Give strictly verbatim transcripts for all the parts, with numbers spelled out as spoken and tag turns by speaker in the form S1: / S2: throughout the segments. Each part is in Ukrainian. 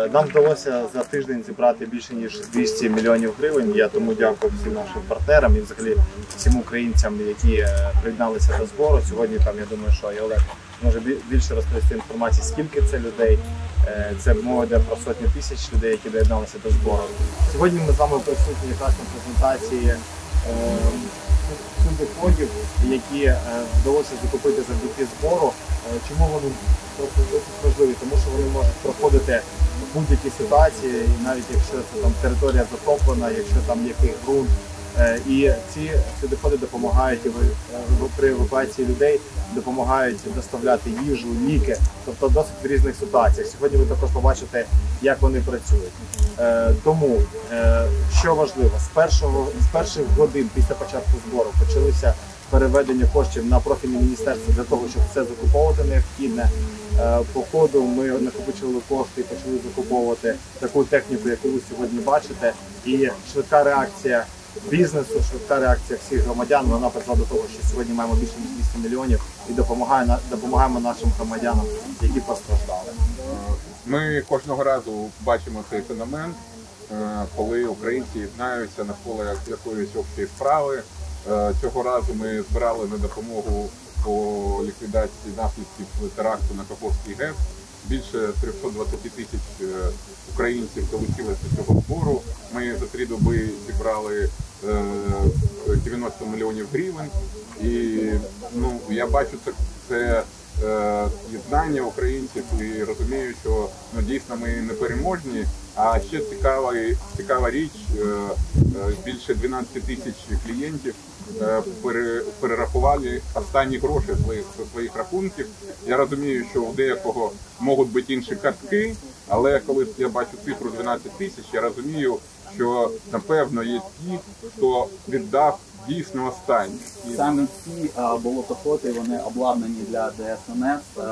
S1: Нам вдалося за тиждень зібрати більше ніж двісті мільйонів гривень. Я тому дякую всім нашим партнерам і взагалі всім українцям, які приєдналися до збору. Сьогодні там, я думаю, що і Олег може більше розповісти інформації, скільки це людей. Це мова йде про сотні тисяч людей, які доєдналися до збору. Сьогодні ми з вами присутні якраз на презентації доходів, які вдалося закупити завдяки збору. Чому вони досить важливі? Тому що вони можуть проходити в будь-якій ситуації, навіть якщо це там територія затоплена, якщо там який ґрунт. І ці, ці доходи допомагають при евакуації людей, допомагають доставляти їжу, ліки, тобто досить в різних ситуаціях. Сьогодні ви також побачите, як вони працюють. Тому, що важливо, з, першого, з перших годин після початку збору почалися переведення коштів на профільне міністерство для того, щоб все закуповувати необхідне. По ходу ми накопичували кошти і почали закуповувати таку техніку, яку ви сьогодні бачите. І швидка реакція бізнесу, швидка реакція всіх громадян, вона призвела до того, що сьогодні маємо більше ніж двісті мільйонів і допомагає, допомагаємо нашим громадянам, які постраждали.
S2: Ми кожного разу бачимо цей феномен, коли українці єднаються навколо якоїсь общої справи. Цього разу ми збирали на допомогу по ліквідації наслідків теракту на Каховський ГЕС. Більше триста двадцять тисяч українців долучилися до цього збору. Ми за три доби зібрали дев'яносто мільйонів гривень. І ну, я бачу це, це е, єднання українців і розумію, що ну, дійсно ми не переможні. А ще цікава, цікава річ, е, більше дванадцять тисяч клієнтів е, пере, перерахували останні гроші своїх, своїх рахунків. Я розумію, що у деякого можуть бути інші картки, але коли я бачу цифру дванадцять тисяч, я розумію, що напевно є ті, хто віддав дійсно останнє.
S3: Саме ці болотоходи, вони обладнані для Де Ес Ен Ес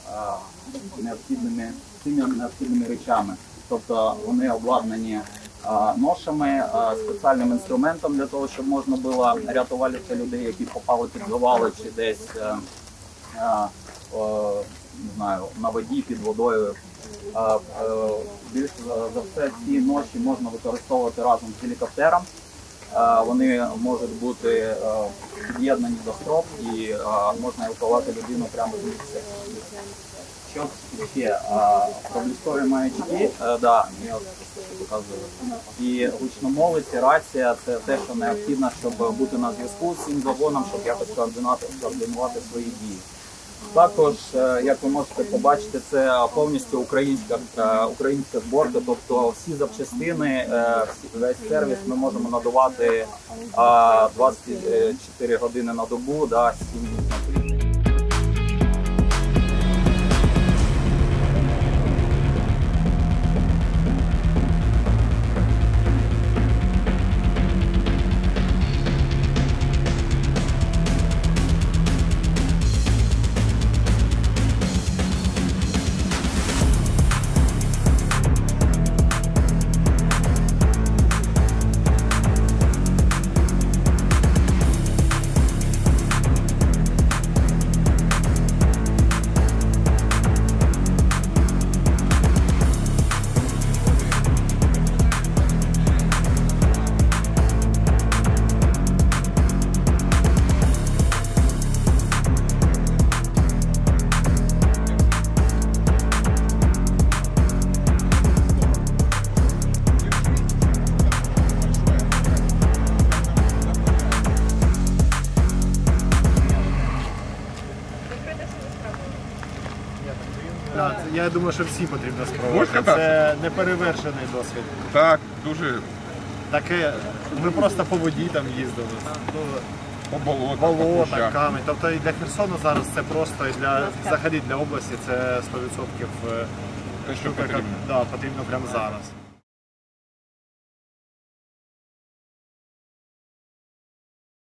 S3: необхідними, цими необхідними речами. Тобто вони обладнані ношами, спеціальним інструментом для того, щоб можна було рятувати людей, які попали під завали чи десь не знаю, на воді, під водою. Більш за все ці ноші можна використовувати разом з гелікоптером. Вони можуть бути під'єднані до строп і можна евакуювати людину прямо з місця. Що ще? Проблискові маячки, да, я показую. І гучномовець, рація – це те, що необхідно, щоб бути на зв'язку з цим загоном, щоб якось координувати свої дії. Також, як ви можете побачити, це повністю українська, українська зборка, тобто всі запчастини, весь сервіс ми можемо надавати двадцять чотири години на добу, да, сім днів на тиждень.
S1: Я думаю, що всі потрібно спробувати. Це неперевершений досвід.
S2: Так, дуже.
S1: Таке, ми просто по воді там їздили.
S2: По болотах,
S1: болотах, камінь. Тобто і для Херсону зараз це просто, і для, взагалі для області це сто відсотків штука, яка да, потрібно прямо зараз.